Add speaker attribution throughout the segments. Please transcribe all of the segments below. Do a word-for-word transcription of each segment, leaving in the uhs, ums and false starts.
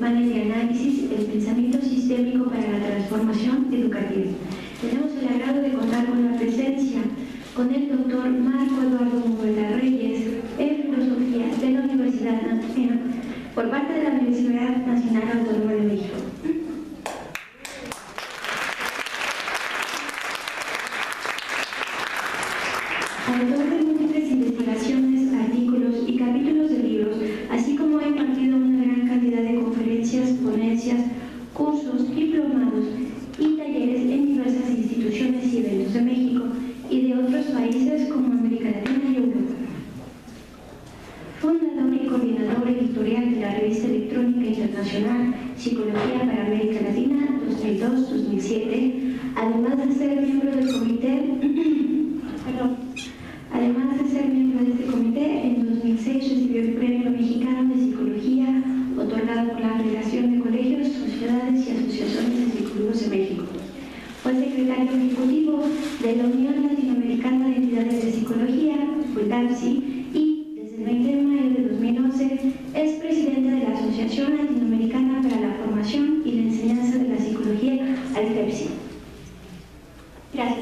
Speaker 1: panel de análisis El pensamiento sistémico para la transformación educativa. Tenemos el agrado de contar con la presencia con el doctor Marco Eduardo Mugueta Reyes, en Filosofía de la Universidad Nacional, por parte de la Universidad Nacional Autónoma de México. Autor de múltiples investigaciones, artículos y capítulos de libros, así como ha impartido una gran cantidad de conferencias, ponencias, cursos, diplomados y talleres en diversas instituciones y eventos de México y de otros países como América Latina y Europa. Fundador y coordinador editorial de la revista electrónica internacional Psicología para América Latina dos mil dos a dos mil siete, además de ser miembro del comité perdón, Además de ser miembro de este comité, en dos mil seis recibió el Premio Mexicano de Psicología, otorgado por la Federación de Colegios, Sociedades y Asociaciones de Psicólogos de México. Fue secretario ejecutivo de la Unión Latinoamericana de Entidades de Psicología, ULAPSI, y desde el veinte de mayo de dos mil once es presidente de la Asociación Latinoamericana para la Formación y la Enseñanza de la Psicología, ALTEPSI. Gracias.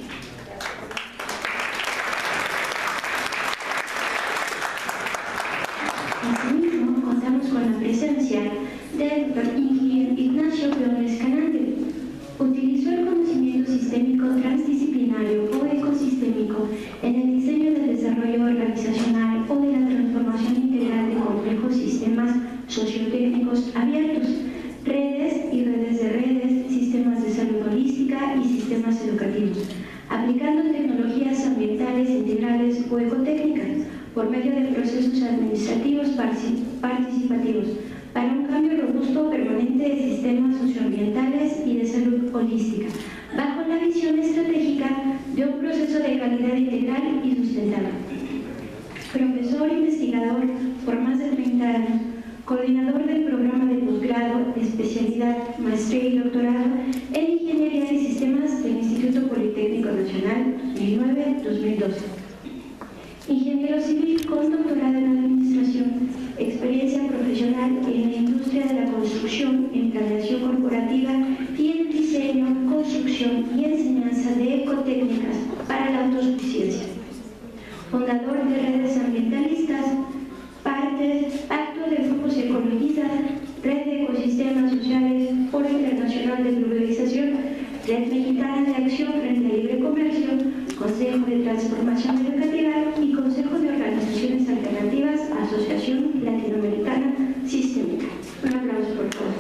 Speaker 1: Asimismo, contamos con la presencia del doctor ingeniero Ignacio Peón Escalante. Utilizó el conocimiento sistémico transdisciplinario o ecosistémico en el diseño del desarrollo organizacional o de la transformación integral de complejos sistemas sociotécnicos abiertos, redes y redes de redes, sistemas de salud holística y sistemas educativos, aplicando tecnologías ambientales integrales o ecotécnicas por medio de procesos administrativos participativos para un cambio robusto permanente de sistemas socioambientales y de salud holística, bajo la visión estratégica de un proceso de calidad integral y sustentable. Profesor investigador por más de treinta años, coordinador del programa de posgrado, especialidad, maestría y doctorado en Ingeniería de Sistemas del Instituto Politécnico Nacional dos mil nueve a dos mil doce. Ingeniero civil con doctorado en Administración, experiencia profesional en la industria de la construcción, en planeación corporativa y en diseño, construcción y enseñanza de ecotécnicas para la autosuficiencia. Fundador de redes ambientalistas, parte, Pacto de Grupos Ecologistas, Red de Ecosistemas Sociales, Foro Internacional de Globalización, Red Mexicana de Acción frente al Libre Comercio, Consejo de Transformación Educativa y Consejo de Organizaciones Alternativas, Asociación Latinoamericana Sistémica. Un aplauso, por favor.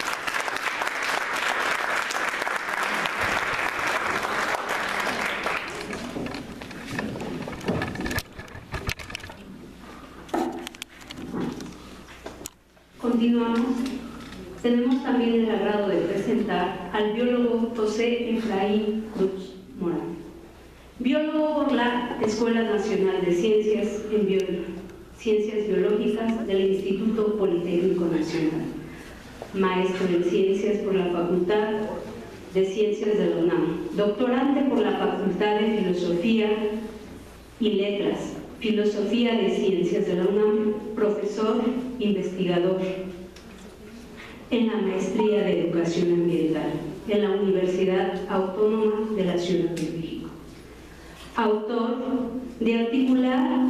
Speaker 2: Continuamos. Tenemos también el agrado de presentar al biólogo José Efraín Cruz Morán, biólogo por la Escuela Nacional de Ciencias en Bio Ciencias Biológicas del Instituto Politécnico Nacional, maestro en Ciencias por la Facultad de Ciencias de la UNAM, doctorante por la Facultad de Filosofía y Letras, Filosofía de Ciencias de la UNAM, profesor, investigador en la Maestría de Educación Ambiental en la Universidad Autónoma de la Ciudad de México. Autor de articular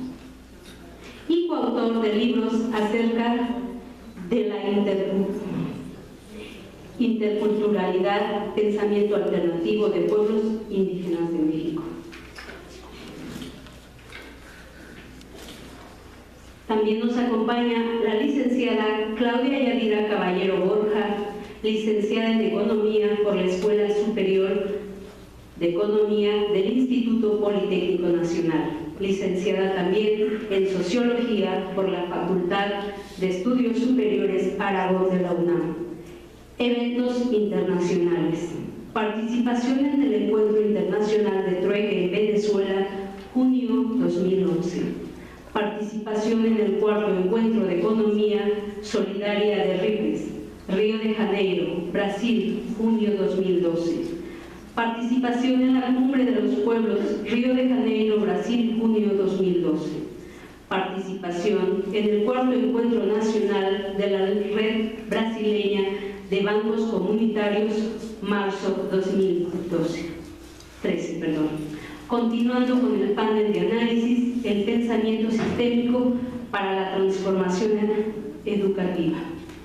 Speaker 2: y coautor de libros acerca de la interculturalidad, pensamiento alternativo de pueblos indígenas de México. También nos acompaña la licenciada Claudia Yadira Caballero Borja, licenciada en Economía por la Escuela Superior de Economía del Instituto Politécnico Nacional, licenciada también en Sociología por la Facultad de Estudios Superiores Aragón de la UNAM. Eventos internacionales. Participación en el Encuentro Internacional de Trueque en Venezuela, junio dos mil once. Participación en el cuarto Encuentro de Economía Solidaria de Ripes, Río de Janeiro, Brasil, junio dos mil doce. Participación en la Cumbre de los Pueblos, Río de Janeiro, Brasil, junio dos mil doce. participación en el cuarto encuentro nacional de la Red Brasileña de Bancos Comunitarios, marzo dos mil trece. Perdón. Continuando con el panel de análisis, el pensamiento sistémico para la transformación educativa.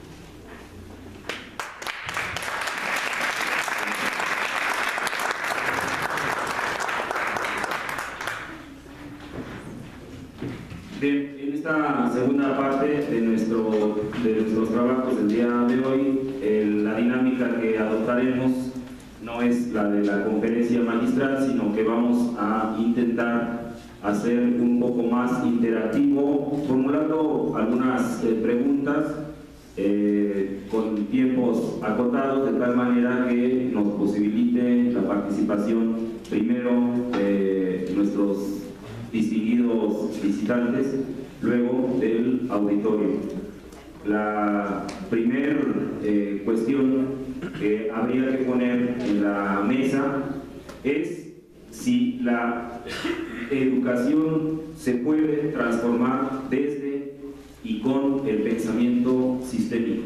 Speaker 3: Bien, en esta segunda parte de, nuestro, de nuestros trabajos del día de hoy, eh, la dinámica que adoptaremos no es la de la conferencia magistral, sino que vamos a intentar hacer un poco más interactivo, formulando algunas eh, preguntas eh, con tiempos acotados, de tal manera que nos posibilite la participación primero de nuestros distinguidos visitantes, luego del auditorio. La primera eh, cuestión que habría que poner en la mesa es si la educación se puede transformar desde y con el pensamiento sistémico.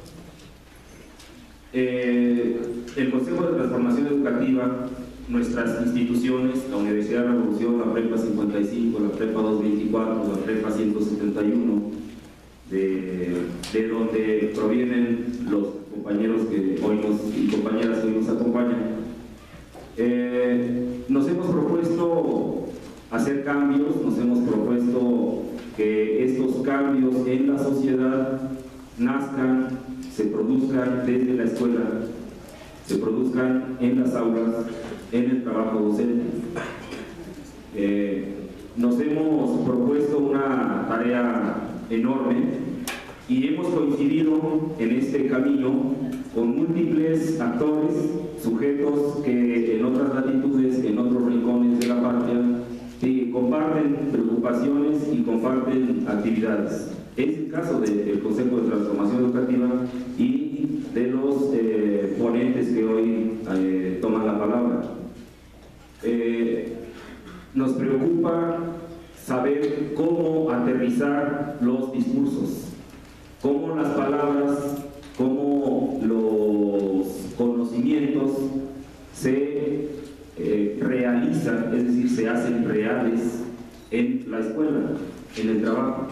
Speaker 3: Eh, el Consejo de Transformación Educativa, nuestras instituciones, la Universidad de la Revolución, la Prepa cincuenta y cinco, la Prepa doscientos veinticuatro, la Prepa ciento setenta y uno, de, de donde provienen los compañeros que hoy nos, y compañeras que hoy nos acompañan, eh, nos hemos propuesto hacer cambios, nos hemos propuesto que estos cambios en la sociedad nazcan, se produzcan desde la escuela, se produzcan en las aulas, en el trabajo docente. Eh, nos hemos propuesto una tarea enorme y hemos coincidido en este camino con múltiples actores, sujetos que en otras latitudes, en otros rincones de la patria, que comparten preocupaciones y comparten actividades. Es el caso del Consejo de Transformación Educativa y de los eh, ponentes que hoy eh, toman la palabra. Eh, nos preocupa saber cómo aterrizar los discursos, cómo las palabras, cómo los conocimientos se eh, realizan, es decir, se hacen reales en la escuela, en el trabajo.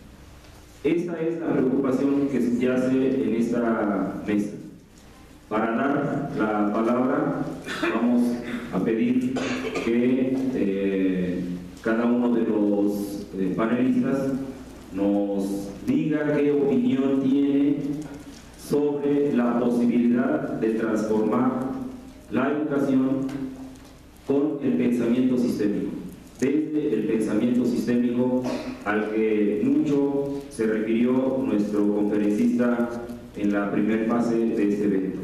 Speaker 3: Esta es la preocupación que subyace en esta mesa. Para dar la palabra, vamos a pedir que eh, cada uno de los eh, panelistas nos diga qué opinión tiene sobre la posibilidad de transformar la educación con el pensamiento sistémico, desde el pensamiento sistémico al que mucho se refirió nuestro conferencista en la primera fase de este evento.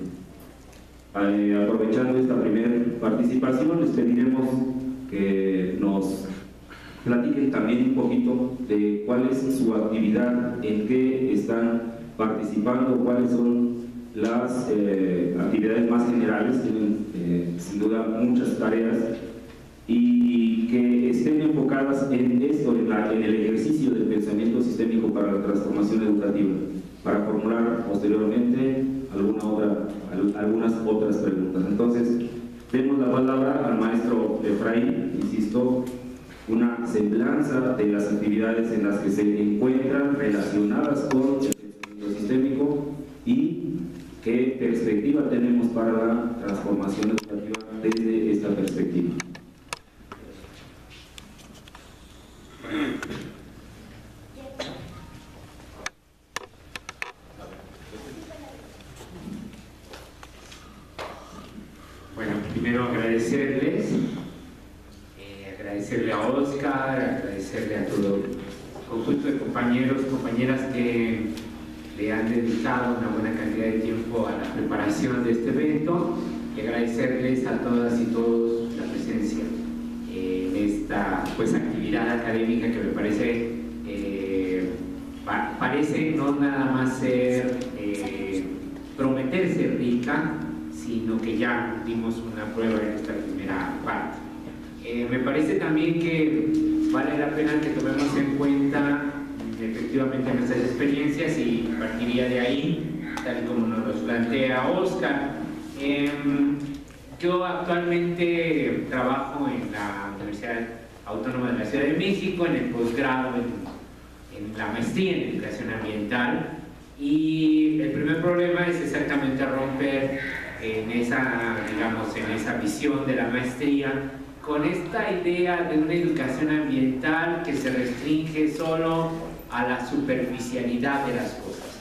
Speaker 3: Eh, aprovechando esta primera participación, les pediremos que nos platiquen también un poquito de cuál es su actividad, en qué están participando, cuáles son las eh, actividades más generales. Tienen eh, sin duda muchas tareas y que estén enfocadas en esto, en, la, en el ejercicio del pensamiento sistémico para la transformación educativa, para formular posteriormente alguna otra, algunas otras preguntas. Entonces, demos la palabra al maestro Efraín, insisto, una semblanza de las actividades en las que se encuentran relacionadas con el pensamiento sistémico y qué perspectiva tenemos para la transformación educativa desde esta perspectiva.
Speaker 4: Bueno, primero agradecerles, eh, agradecerle a Oscar, agradecerle a todo el conjunto de compañeros, compañeras que le han dedicado una buena cantidad de tiempo a la preparación de este evento y agradecerles a todas y todos la presencia eh, en esta pues, actividad académica que me parece, eh, pa parece no nada más ser, eh, prometer ser rica, sino que ya dimos una prueba en esta primera parte. Eh, me parece también que vale la pena que tomemos en cuenta efectivamente nuestras experiencias y partiría de ahí, tal como nos lo plantea Oscar. Eh, yo actualmente trabajo en la Universidad Autónoma de la Ciudad de México, en el posgrado, en, en la maestría en Educación Ambiental, y el primer problema es exactamente romper en esa, digamos, en esa visión de la maestría con esta idea de una educación ambiental que se restringe solo a la superficialidad de las cosas,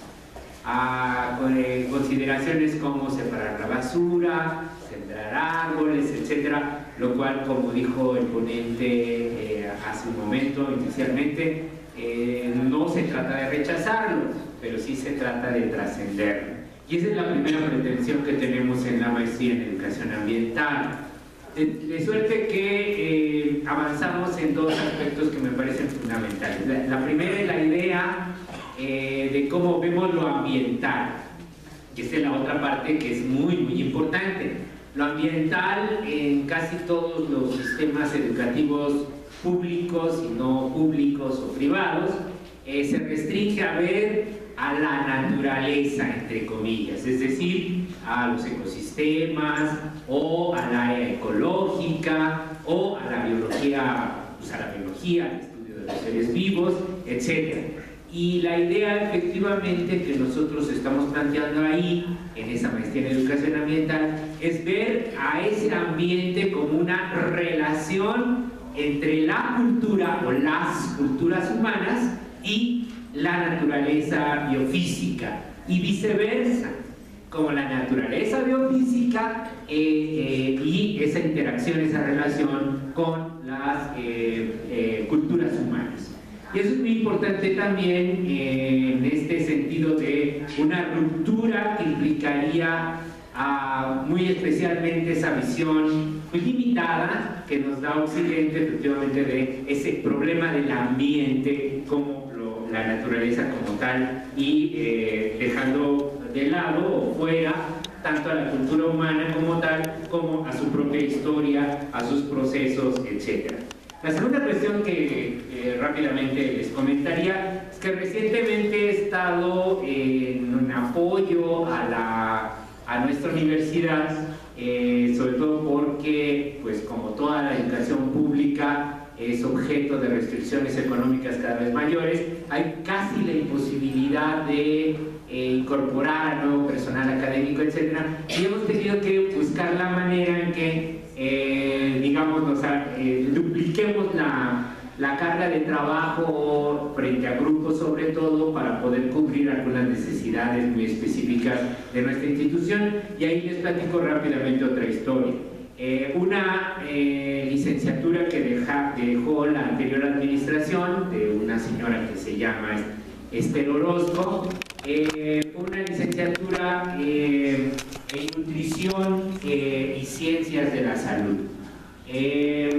Speaker 4: a eh, consideraciones como separar la basura, sembrar árboles, etcétera, lo cual, como dijo el ponente eh, hace un momento inicialmente, eh, no se trata de rechazarlo, pero sí se trata de trascenderlo. Y esa es la primera pretensión que tenemos en la maestría en educación ambiental. De, de suerte que eh, avanzamos en dos aspectos que me parecen fundamentales. La, la primera es la idea eh, de cómo vemos lo ambiental, y esta es la otra parte que es muy, muy importante. Lo ambiental en casi todos los sistemas educativos públicos y no públicos o privados eh, se restringe a ver a la naturaleza, entre comillas, es decir, a los ecosistemas o al área ecológica o a la biología, pues a la biología, al estudio de los seres vivos, etcétera. Y la idea efectivamente que nosotros estamos planteando ahí, en esa maestría en educación ambiental, es ver a ese ambiente como una relación entre la cultura o las culturas humanas y la naturaleza biofísica, y viceversa, como la naturaleza biofísica eh, eh, y esa interacción, esa relación con las eh, eh, culturas humanas. Y eso es muy importante también eh, en este sentido de una ruptura que implicaría a, muy especialmente esa visión muy limitada que nos da Occidente efectivamente de ese problema del ambiente como lo, la naturaleza como tal, y eh, dejando de lado o fuera tanto a la cultura humana como tal como a su propia historia, a sus procesos, etcétera. La segunda cuestión que eh, rápidamente les comentaría es que recientemente he estado en un apoyo a, la, a nuestra universidad, eh, sobre todo porque, pues como toda la educación pública es objeto de restricciones económicas cada vez mayores, hay casi la imposibilidad de eh, incorporar a nuevo personal académico, etcétera, y hemos tenido que buscar la manera en que Eh, digamos, nos, eh, dupliquemos la, la carga de trabajo frente a grupos, sobre todo para poder cubrir algunas necesidades muy específicas de nuestra institución. Y ahí les platico rápidamente otra historia. Eh, una eh, licenciatura que deja, dejó la anterior administración de una señora que se llama Esther Orozco, eh, una licenciatura eh, en nutrición eh, y ciencias de la salud. Eh,